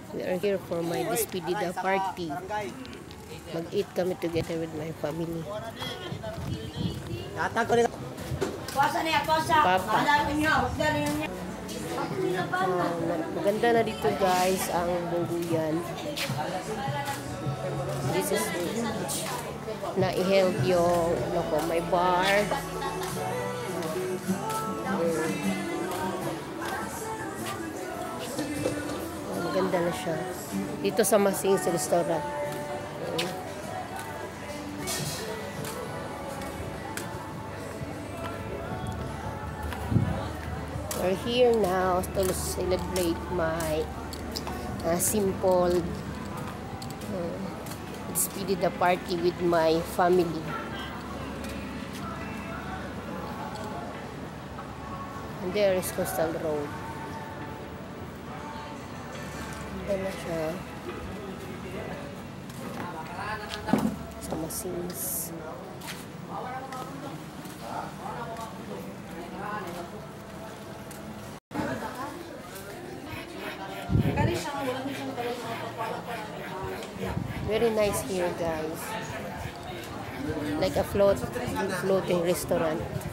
We are here for my despidida party. Mag-eat kami together with my family. Papa. Maganda na dito guys ang bungguyan. This is na i-held yung may bar. Maganda na siya. Dito sa Masing's restaurant. We're here now to celebrate my simple despidida party with my family. And there is Coastal Road. Ganda na siya. Sa Masing's. Very nice here, guys. Like a floating restaurant.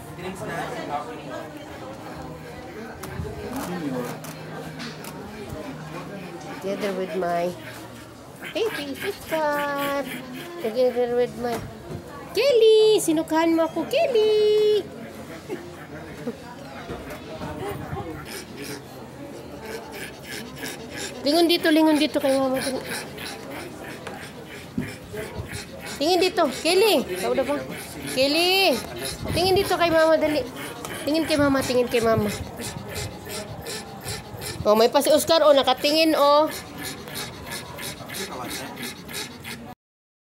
Together with my baby sister. Together with my Kelly. Sinukahan mo ako, Kelly. Lingon dito kay mama. Tingin dito, Kelly. Tawag na ba? Kelly. Tingin dito kay mama, dali. Tingin kay mama. Oh, may pa si Oscar, oh, nakatingin, oh.